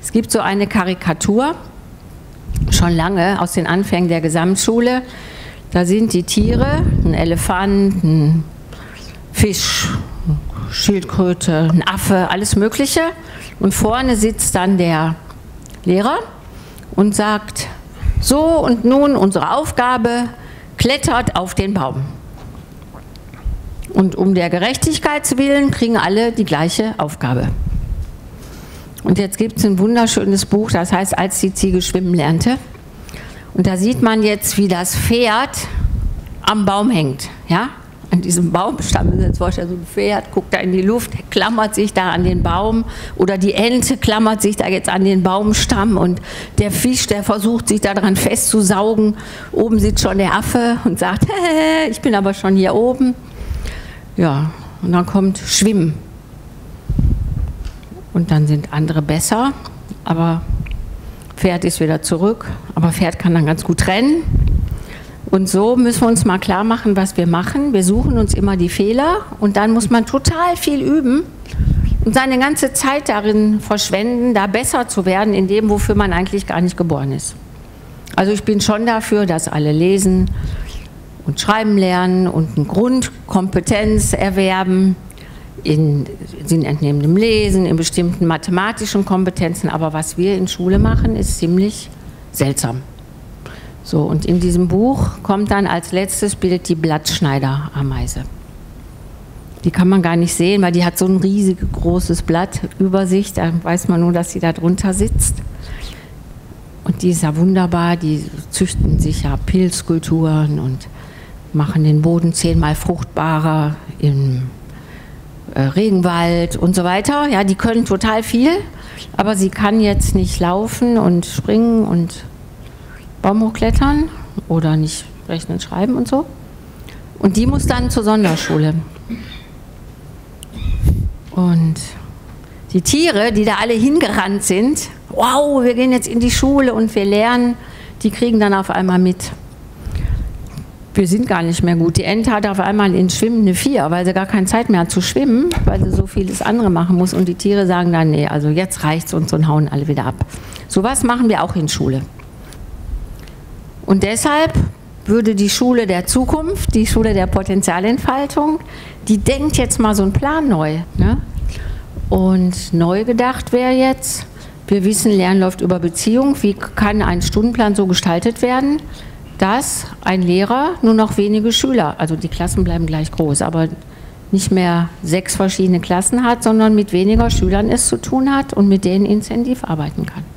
Es gibt so eine Karikatur, schon lange aus den Anfängen der Gesamtschule. Da sind die Tiere, ein Elefant, ein Fisch, Schildkröte, ein Affe, alles Mögliche. Und vorne sitzt dann der Lehrer und sagt, so und nun unsere Aufgabe, klettert auf den Baum. Und um der Gerechtigkeit willen kriegen alle die gleiche Aufgabe. Und jetzt gibt es ein wunderschönes Buch, das heißt, als die Ziege schwimmen lernte. Und da sieht man jetzt, wie das Pferd am Baum hängt, ja? An diesem Baumstamm, jetzt vorstellen, so ein Pferd guckt da in die Luft, klammert sich da an den Baum, oder die Ente klammert sich da jetzt an den Baumstamm und der Fisch, der versucht sich daran festzusaugen. Oben sitzt schon der Affe und sagt, ich bin aber schon hier oben. Ja, und dann kommt Schwimmen. Und dann sind andere besser, aber Pferd ist wieder zurück, aber Pferd kann dann ganz gut rennen. Und so müssen wir uns mal klar machen, was wir machen. Wir suchen uns immer die Fehler und dann muss man total viel üben und seine ganze Zeit darin verschwenden, da besser zu werden in dem, wofür man eigentlich gar nicht geboren ist. Also ich bin schon dafür, dass alle lesen und schreiben lernen und eine Grundkompetenz erwerben in sinnentnehmendem Lesen, in bestimmten mathematischen Kompetenzen. Aber was wir in Schule machen, ist ziemlich seltsam. So, und in diesem Buch kommt dann als letztes Bild die Blattschneiderameise. Die kann man gar nicht sehen, weil die hat so ein riesig großes Blatt über sich, da weiß man nur, dass sie da drunter sitzt. Und die ist ja wunderbar, die züchten sich ja Pilzkulturen und machen den Boden 10-mal fruchtbarer im Regenwald und so weiter. Ja, die können total viel, aber sie kann jetzt nicht laufen und springen und Baum hochklettern oder nicht rechnen, schreiben und so. Und die muss dann zur Sonderschule. Und die Tiere, die da alle hingerannt sind, wow, wir gehen jetzt in die Schule und wir lernen, die kriegen dann auf einmal mit, wir sind gar nicht mehr gut. Die Ente hat auf einmal in Schwimmen eine 4, weil sie gar keine Zeit mehr hat zu schwimmen, weil sie so vieles andere machen muss. Und die Tiere sagen dann, nee, also jetzt reicht's uns und hauen alle wieder ab. So was machen wir auch in Schule. Und deshalb würde die Schule der Zukunft, die Schule der Potenzialentfaltung, die denkt jetzt mal so einen Plan neu. Ne? Und neu gedacht wäre jetzt, wir wissen, Lernen läuft über Beziehung. Wie kann ein Stundenplan so gestaltet werden, dass ein Lehrer nur noch wenige Schüler, also die Klassen bleiben gleich groß, aber nicht mehr 6 verschiedene Klassen hat, sondern mit weniger Schülern es zu tun hat und mit denen intensiv arbeiten kann.